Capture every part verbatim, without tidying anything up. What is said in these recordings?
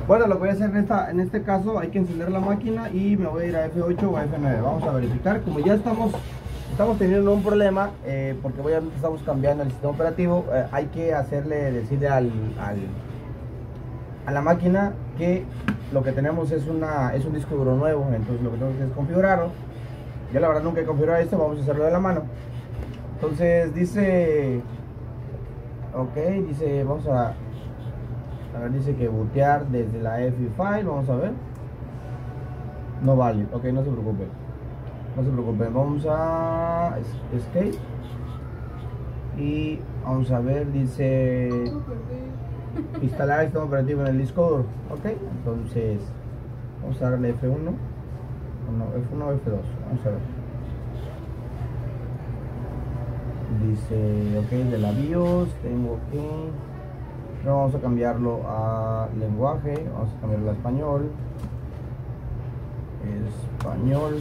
Bueno, lo que voy a hacer en, esta, en este caso, hay que encender la máquina y me voy a ir a F ocho o a F nueve. Vamos a verificar. Como ya estamos, estamos teniendo un problema, eh, porque obviamente estamos cambiando el sistema operativo, eh, hay que hacerle decirle al, al, a la máquina que lo que tenemos es, una, es un disco duro nuevo. Entonces lo que tenemos que es configurarlo. Yo la verdad nunca he configurado esto, vamos a hacerlo de la mano. Entonces dice, ok, dice, vamos a... A ver, dice que bootear desde la F file, vamos a ver. No vale, ok, no se preocupe. No se preocupe, vamos a escape. Y vamos a ver, dice instalar el sistema operativo en el disco duro. Ok, entonces vamos a darle F uno. No, F uno o F dos, vamos a ver. Dice, ok, de la BIOS, tengo que... No, vamos a cambiarlo a lenguaje, vamos a cambiarlo a español. Español.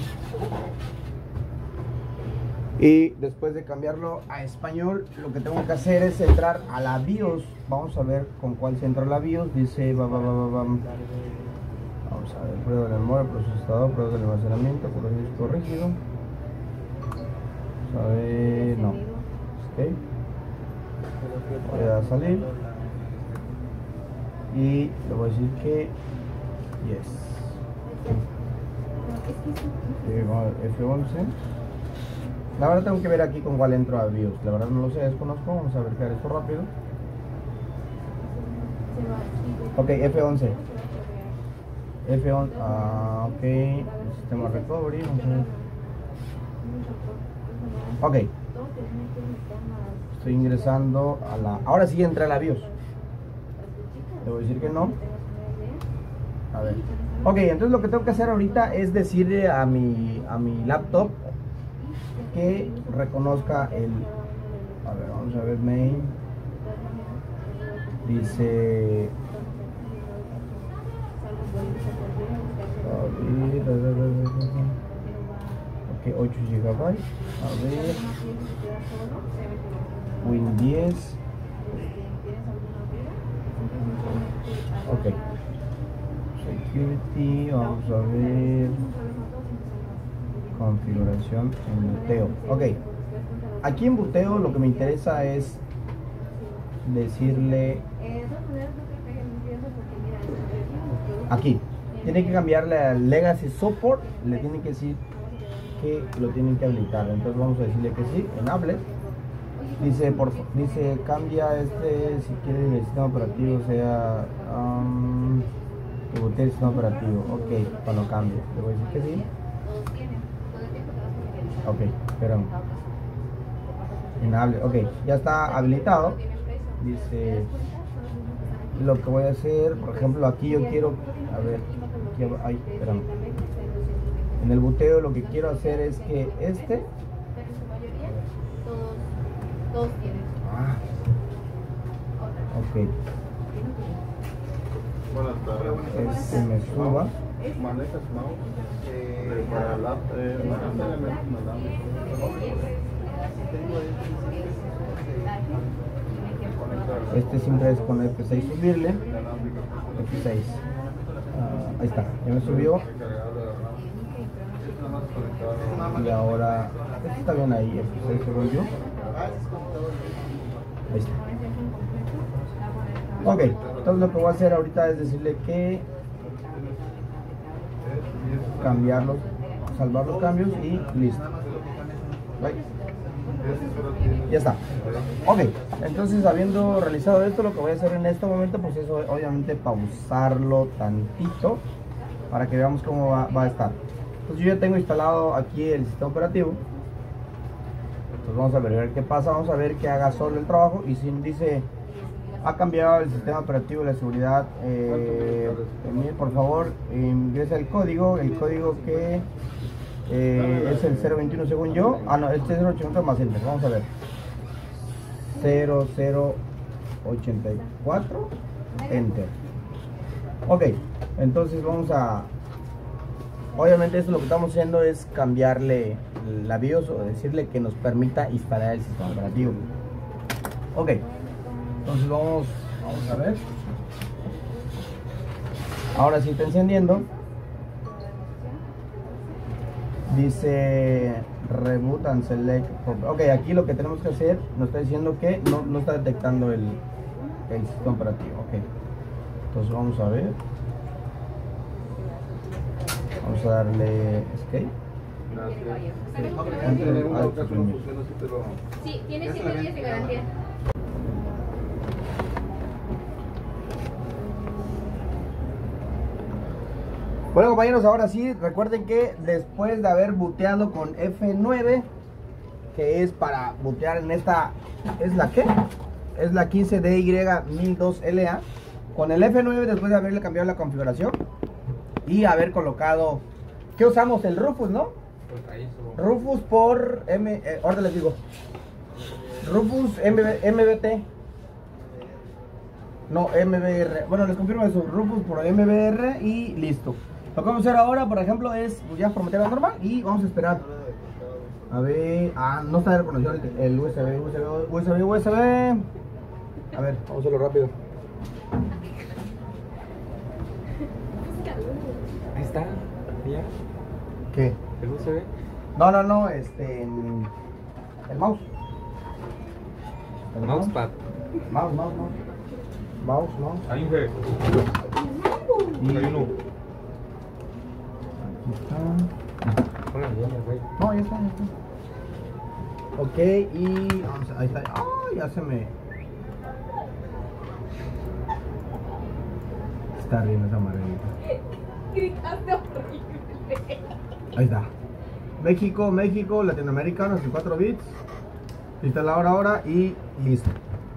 Y después de cambiarlo a español, lo que tengo que hacer es entrar a la BIOS. Vamos a ver con cuál se entra la BIOS. Dice, va, va, va, va, va. Vamos a ver, prueba de la memoria, procesador, prueba del almacenamiento, por el disco rígido. Vamos a ver, no. Ok. Voy a salir. Y le voy a decir que yes. F once. La verdad tengo que ver aquí con cuál entro a BIOS. La verdad no lo sé, desconozco. Vamos a verificar esto rápido. Ok, F once. F once. Ah, ok. El sistema recovery. Ok. Estoy ingresando a la... Ahora sí entra a la BIOS. Le voy a decir que no. A ver. Ok, entonces lo que tengo que hacer ahorita es decirle a mi, a mi laptop que reconozca el... A ver, vamos a ver, main. Dice... Ok, ocho gigabytes. A ver. Win diez. Ok, security, vamos a ver, configuración en buteo. Ok, aquí en buteo lo que me interesa es decirle, aquí tiene que cambiarle al legacy support, le tiene que decir que lo tienen que habilitar. Entonces vamos a decirle que sí, enable. Dice, por, dice, cambia este, si quieres el sistema operativo sea, um, que bootee el sistema operativo. Ok, cuando cambie, le voy a decir que sí. Ok, espérame. Enable, ok, ya está habilitado. Dice, lo que voy a hacer, por ejemplo, aquí yo quiero, a ver, aquí, ay, espérame. En el booteo lo que quiero hacer es que este... Todos tienen. Ah. Ok. Buenas tardes. Este me suba. Manejas mouse eh, para la eh, Este siempre es con F seis subirle. F seis. Uh, ahí está. Ya me subió. Y ahora este está bien ahí. F seis según yo. Ahí está. Ok, entonces lo que voy a hacer ahorita es decirle que cambiarlos, salvar los cambios y listo. Right. Ya está. Ok, entonces habiendo realizado esto, lo que voy a hacer en este momento pues es obviamente pausarlo tantito para que veamos cómo va, va a estar. Entonces yo ya tengo instalado aquí el sistema operativo. Entonces vamos a ver qué pasa, vamos a ver que haga solo el trabajo. Y si dice ha cambiado el sistema operativo de la seguridad, eh, por favor ingresa el código, el código que eh, es el cero veintiuno según yo. Ah no, este es cero ochenta más enter, vamos a ver, cero cero ochenta y cuatro enter. Ok, entonces vamos a, obviamente esto lo que estamos haciendo es cambiarle la BIOS o decirle que nos permita instalar el sistema operativo. Ok, entonces vamos, vamos a ver. Ahora sí está encendiendo. Dice reboot and select. Ok, aquí lo que tenemos que hacer nos está diciendo que no, no está detectando el, el sistema operativo. Ok, entonces vamos a ver. Vamos a darle escape. Sí, tiene siete días de garantía. Bueno, compañeros, ahora sí, recuerden que después de haber booteado con F nueve, que es para bootear en esta, ¿es la qué? Es la quince D Y mil dos L A. Con el F nueve, después de haberle cambiado la configuración y haber colocado, ¿qué usamos? El Rufus, ¿no? Rufus por M, eh, ahora les digo, Rufus M B T. No, M B R. Bueno, les confirmo eso, Rufus por M B R y listo. Lo que vamos a hacer ahora, por ejemplo, es pues, ya formatear la normal y vamos a esperar. A ver, ah, no está reconocido el, el U S B, U S B, U S B, U S B. A ver, vamos a hacerlo rápido. Ahí está, ya. ¿Qué? ¿El U S B? No, no, no, este, el mouse. El mousepad. Mouse, mouse, mouse. Mouse, mouse. Hay un G. Y Hay uno. aquí está. Ponle bien, güey. No, ya está, ya está. Ok, y vamos a, ahí está. Ah, ya se me. Está riendo esa margarita. Gritaste horrible. Ahí está. México, México, Latinoamérica, sesenta y cuatro bits. Instalar ahora y listo.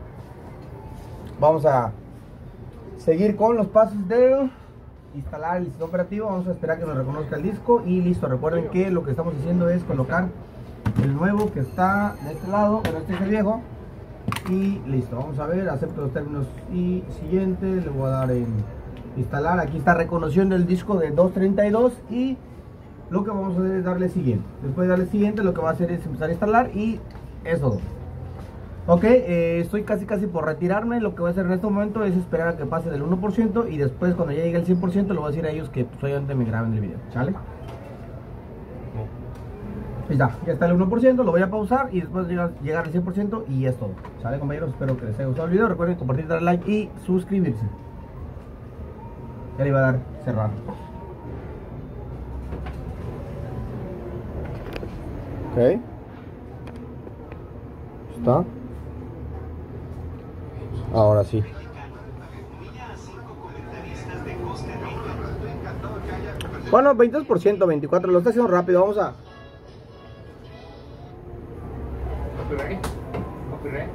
Vamos a seguir con los pasos de instalar el sistema operativo. Vamos a esperar que nos reconozca el disco y listo. Recuerden que lo que estamos haciendo es colocar el nuevo que está de este lado, pero este es el viejo. Y listo, vamos a ver, acepto los términos y siguiente, le voy a dar en instalar. Aquí está reconociendo el disco de doscientos treinta y dos y lo que vamos a hacer es darle siguiente. Después de darle siguiente, lo que va a hacer es empezar a instalar y es todo. Ok, eh, estoy casi casi por retirarme. Lo que voy a hacer en este momento es esperar a que pase del uno por ciento y después cuando ya llegue el cien por ciento le voy a decir a ellos que pues, obviamente me graben el video, ¿sale? Ahí está, ya está el uno por ciento, lo voy a pausar y después llegar, llegar al cien por ciento y es todo. ¿Sale, compañeros? Espero que les haya gustado el video. Recuerden compartir, dar like y suscribirse. Ya le iba a dar cerrar. Ok. ¿Está? Ahora sí. Bueno, veintidós por ciento, veinticuatro por ciento, lo está haciendo rápido. Vamos a... Copyright. Copyright.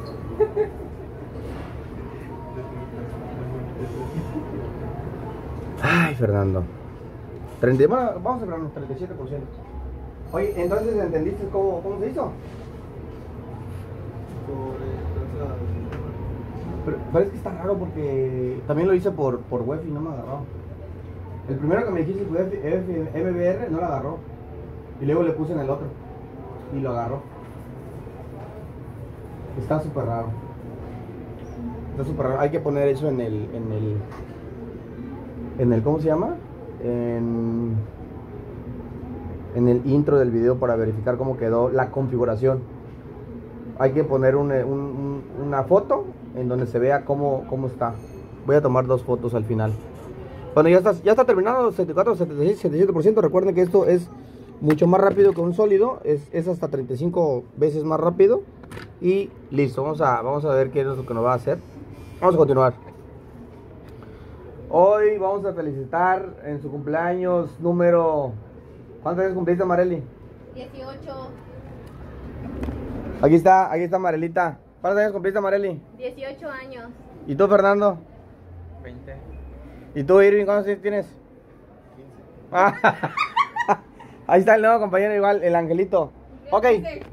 Ay, Fernando. treinta, bueno, vamos a esperar unos treinta y siete por ciento. Oye, entonces, ¿entendiste cómo, cómo se hizo? Pero, pero es que está raro porque también lo hice por, por Wi-Fi y no me agarró. El primero que me dijiste fue M B R, no lo agarró. Y luego le puse en el otro y lo agarró. Está súper raro. Está súper raro. Hay que poner eso en el, en el, en el, ¿cómo se llama? En, en el intro del video para verificar cómo quedó la configuración. Hay que poner un, un, un, una foto en donde se vea cómo, cómo está. Voy a tomar dos fotos al final. Bueno, ya está, ya está terminado, setenta y cuatro, setenta y seis, setenta y siete por ciento. Recuerden que esto es mucho más rápido que un sólido. Es, es hasta treinta y cinco veces más rápido. Y listo, vamos a, vamos a ver qué es lo que nos va a hacer. Vamos a continuar. Hoy vamos a felicitar en su cumpleaños número... ¿Cuántos años cumpliste, Marely? dieciocho. Aquí está, aquí está Marelita. ¿Cuántos años cumpliste, Marely? dieciocho años. ¿Y tú, Fernando? veinte. ¿Y tú, Irving, cuántos años tienes? quince. Ahí está el nuevo compañero igual, el Angelito. Ok.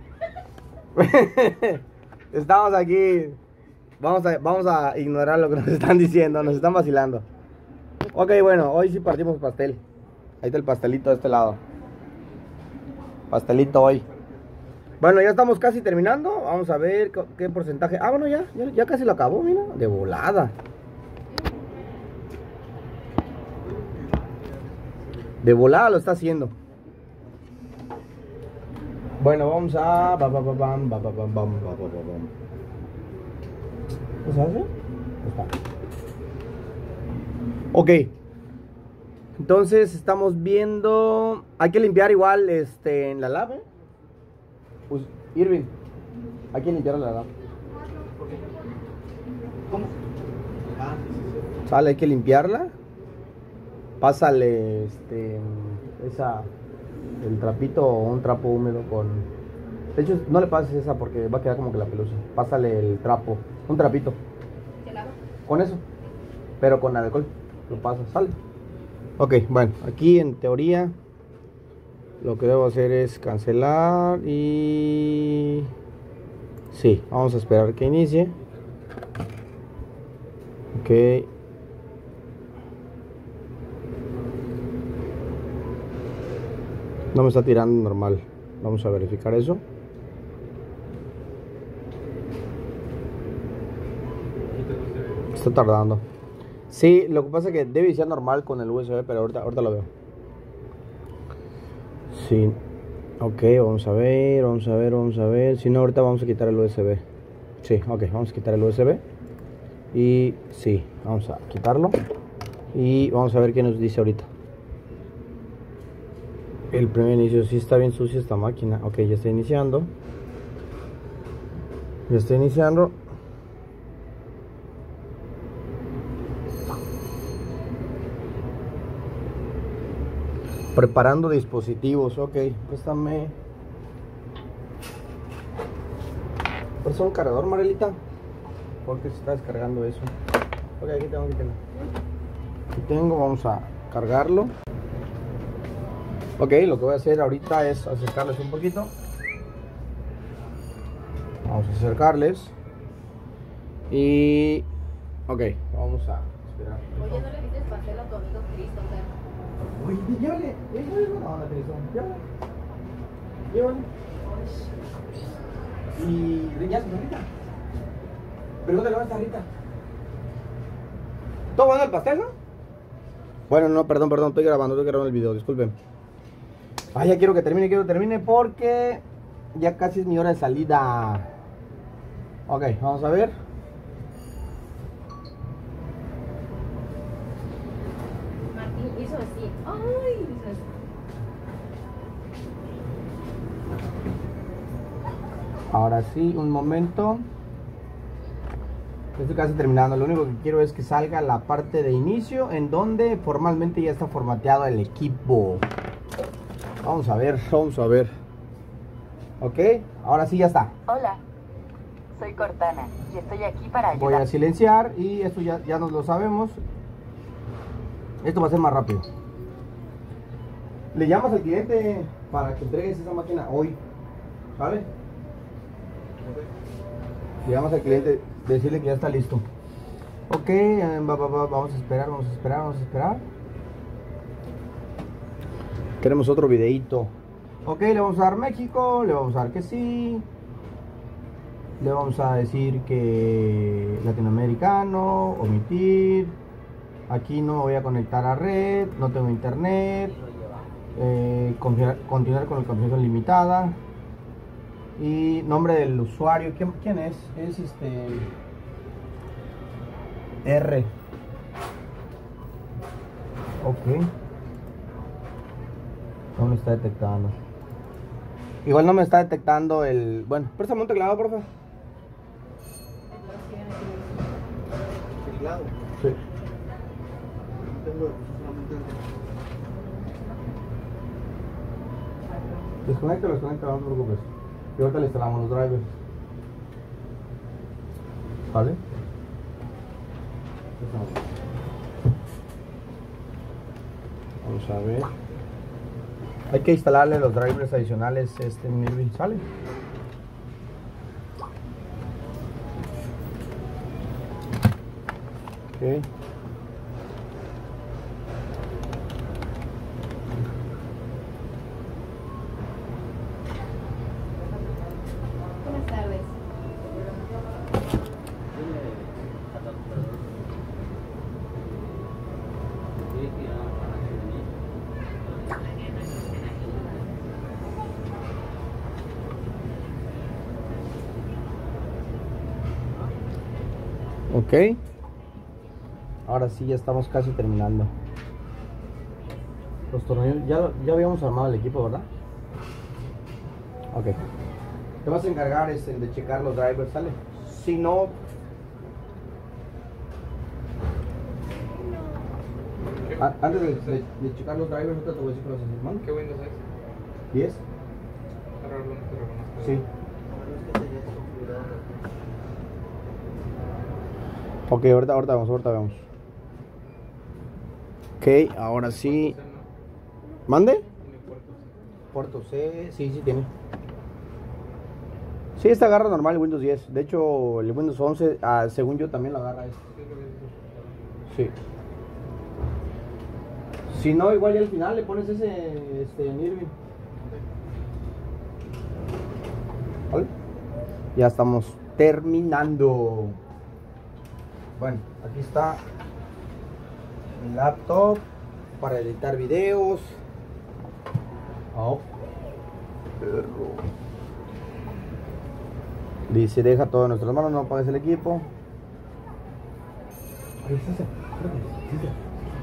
Estamos aquí. Vamos a, vamos a ignorar lo que nos están diciendo, nos están vacilando. Ok, bueno, hoy sí partimos pastel. Ahí está el pastelito de este lado. Pastelito hoy. Bueno, ya estamos casi terminando. Vamos a ver qué, qué porcentaje. Ah, bueno, ya, ya, ya casi lo acabó, mira. De volada. De volada lo está haciendo. Bueno, vamos a... ba, ba, ba, bam, ba, ba, bam, bam, ba, ba, ba, bam. ¿Qué se hace? Está. Ok. Entonces estamos viendo... Hay que limpiar igual este, en la lab, ¿eh? Pues, Irving, hay que limpiar la lab. ¿Cómo? Ah, sí, sí, sí. Sale, hay que limpiarla. Pásale este, esa, el trapito o un trapo húmedo con... De hecho, no le pases esa porque va a quedar como que la pelusa. Pásale el trapo, un trapito. ¿Se lava? Con eso, pero con alcohol. Lo pasas, sale. Ok, bueno, aquí en teoría lo que debo hacer es cancelar y... Sí, vamos a esperar que inicie. Ok. No me está tirando normal. Vamos a verificar eso. Está tardando. Sí, lo que pasa es que debe ser normal con el U S B, pero ahorita, ahorita lo veo. Sí. Ok, vamos a ver, vamos a ver, vamos a ver. Si no, ahorita vamos a quitar el U S B. Sí, ok, vamos a quitar el U S B. Y sí, vamos a quitarlo. Y vamos a ver qué nos dice ahorita. El primer inicio, sí está bien sucia esta máquina. Ok, ya está iniciando. Ya está iniciando. Preparando dispositivos. Ok, préstame. ¿Presta un cargador, Marelita? Porque se está descargando eso. Ok, aquí tengo, aquí tengo. Aquí tengo, vamos a cargarlo. Ok, lo que voy a hacer ahorita es acercarles un poquito. Vamos a acercarles. Y... Ok, vamos a esperar. Oye, ¿no le dices pastel a tu amigo Christopher? Oye, llévale, llévale. No, la Cristo, llévale. Llévale. Y ya se Rita. Pregúntale a esta Rita. ¿Todo bueno el pastel, no? Bueno, no, perdón, perdón, estoy grabando, estoy grabando el video, disculpen. Ay, ya quiero que termine, quiero que termine porque ya casi es mi hora de salida. Ok, vamos a ver. Martín hizo así. ¡Ay! Hizo así. Ahora sí, un momento. Estoy casi terminando. Lo único que quiero es que salga la parte de inicio en donde formalmente ya está formateado el equipo. Vamos a ver, vamos a ver. Ok, ahora sí ya está. Hola, soy Cortana y estoy aquí para ayudar. Voy a silenciar y esto ya, ya nos lo sabemos. Esto va a ser más rápido. Le llamas al cliente para que entregues esa máquina hoy. ¿Vale? Le llamas al cliente, decirle que ya está listo. Ok, eh, va, va, va, vamos a esperar, vamos a esperar, vamos a esperar. Queremos otro videito. Ok, le vamos a dar México, le vamos a dar que sí. Le vamos a decir que latinoamericano, omitir. Aquí no me voy a conectar a red, no tengo internet. Eh, continuar, continuar con la conexión limitada. Y nombre del usuario, ¿quién, quién es? Es este... R. Ok. No me está detectando. Igual no me está detectando el... Bueno, préstame un teclado, por favor. ¿Teclado? Sí. No tengo solamente el... Desconecta, desconecta, no te preocupes. Y ahorita le instalamos los drivers. ¿Vale? Vamos a ver. Hay que instalarle los drivers adicionales este Mirvin, ¿sale? Ok. Buenas tardes. Ok. Ahora sí, ya estamos casi terminando. Los tornillos, ya, lo- ya habíamos armado el equipo, ¿verdad? Ok. Te vas a encargar este, de checar los drivers, ¿sale? Si no... a- antes de, de- de checar los drivers, ahorita te voy a decir que los haces, ¿mano? ¿Qué Windows es? ¿diez? Está raro, no te reconozco. Sí. Ok, ahorita, ahorita vamos, ahorita vemos. Ok, ahora sí. ¿Mande? Tiene puertos. Puerto C, sí, sí tiene. Sí, esta agarra normal el Windows diez. De hecho, el Windows once, ah, según yo, también lo agarra este. Sí. Si no, igual ya al final le pones ese este, en Irving. ¿Vale? Ya estamos terminando. Bueno, aquí está mi laptop para editar videos. Oh, perro. Dice, deja todo en nuestras manos, no apagues el equipo. Ahí está, sí, sí, sí.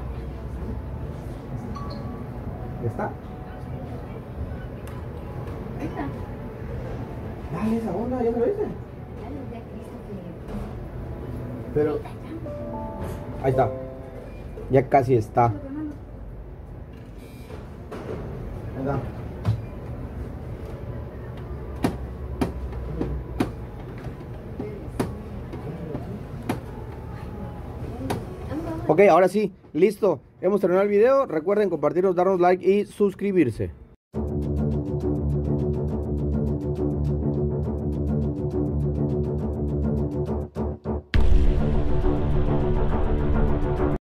¿Ya está? Ahí está. Dale esa onda, ya me lo hice. Dale, ya Christopher. Pero... ahí está. Ya casi está. Ahí está. Ok, ahora sí, listo. Hemos terminado el video. Recuerden compartirnos, darnos like y suscribirse.